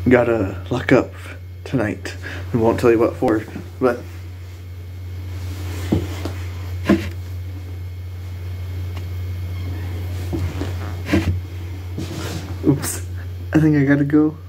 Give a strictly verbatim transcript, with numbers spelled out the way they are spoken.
gotta lock up tonight. I won't tell you what for, but oops, I think I gotta go.